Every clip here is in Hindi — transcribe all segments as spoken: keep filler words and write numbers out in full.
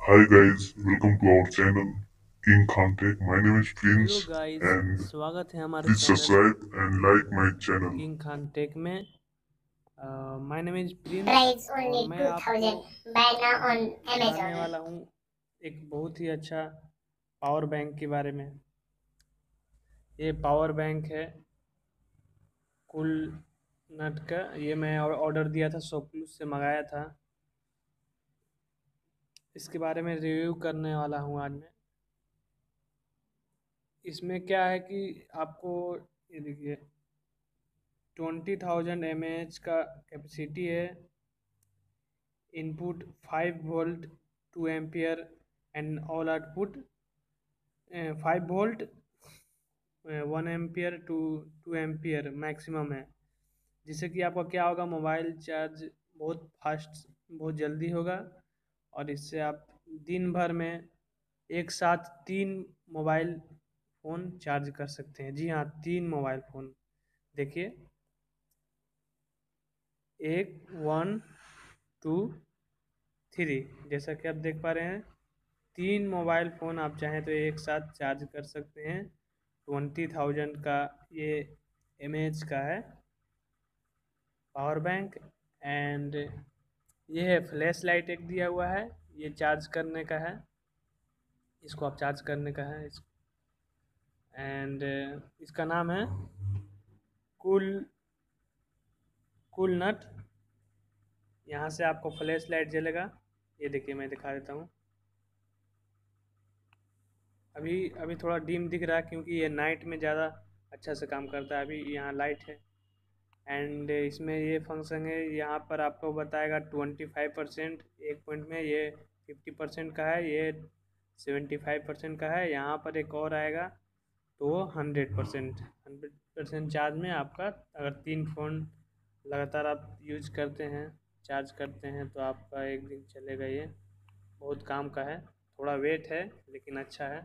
Hi guys, welcome to our channel King Khan Tech. My name is hello Prince guys, and स्वागत है हमारे please channel subscribe and like my channel. King Khan tech में। My name is Prince Price और only मैं आपको two thousand. Buy now on बताने Amazon. वाला हूँ एक बहुत ही अच्छा पावर बैंक के बारे में। ये पावर बैंक है कूल नट का। ये मैं ऑर्डर दिया था, शॉपक्लूज से मंगाया था। इसके बारे में रिव्यू करने वाला हूँ आज मैं। इसमें क्या है कि आपको ये देखिए ट्वेंटी थाउजेंड एम एच का कैपेसिटी है। Input five volt two ampere and all output five volt one ampere two two ampere maximum है, जिससे कि आपका क्या होगा, मोबाइल चार्ज बहुत फास्ट, बहुत जल्दी होगा। और इससे आप दिन भर में एक साथ तीन मोबाइल फ़ोन चार्ज कर सकते हैं। जी हाँ, तीन मोबाइल फ़ोन। देखिए, एक, वन, टू, थ्री, जैसा कि आप देख पा रहे हैं। तीन मोबाइल फ़ोन आप चाहें तो एक साथ चार्ज कर सकते हैं। ट्वेंटी थाउजेंड का ये एम एच का है पावर बैंक। एंड ये है फ्लैश लाइट एक दिया हुआ है, ये चार्ज करने का है, इसको आप चार्ज करने का है। एंड इसका नाम है कूल कूल नट। यहाँ से आपको फ्लैश लाइट जलेगा। ये देखिए, मैं दिखा देता हूँ। अभी अभी थोड़ा डिम दिख रहा है क्योंकि ये नाइट में ज़्यादा अच्छा से काम करता है। अभी यहाँ लाइट है। एंड इसमें ये फंक्शन है, यहाँ पर आपको बताएगा ट्वेंटी फाइव परसेंट एक पॉइंट में, ये फिफ्टी परसेंट का है, ये सेवेंटी फाइव परसेंट का है। यहाँ पर एक और आएगा तो वो hundred percent hundred percent charge में आपका, अगर तीन फ़ोन लगातार आप यूज करते हैं, चार्ज करते हैं, तो आपका एक दिन चलेगा। ये बहुत काम का है। थोड़ा वेट है लेकिन अच्छा है।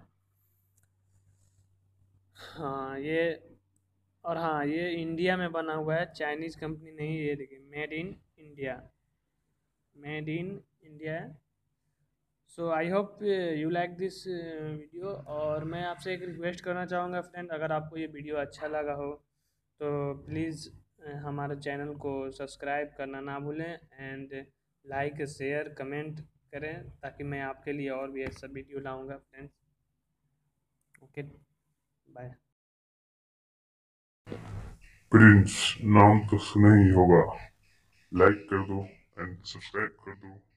हाँ ये, और हाँ ये इंडिया में बना हुआ है, चाइनीज़ कंपनी नहीं। ये देखिए, made in India, made in India है। So I hope you like this video. और मैं आपसे एक रिक्वेस्ट करना चाहूँगा फ्रेंड, अगर आपको ये वीडियो अच्छा लगा हो तो प्लीज़ हमारे चैनल को सब्सक्राइब करना ना भूलें। एंड लाइक शेयर कमेंट करें ताकि मैं आपके लिए और भी ऐसा वीडियो लाऊंगा फ्रेंड्स। Okay, bye. Prince नाम तो सुना ही होगा। लाइक कर दो एंड सब्सक्राइब कर दो।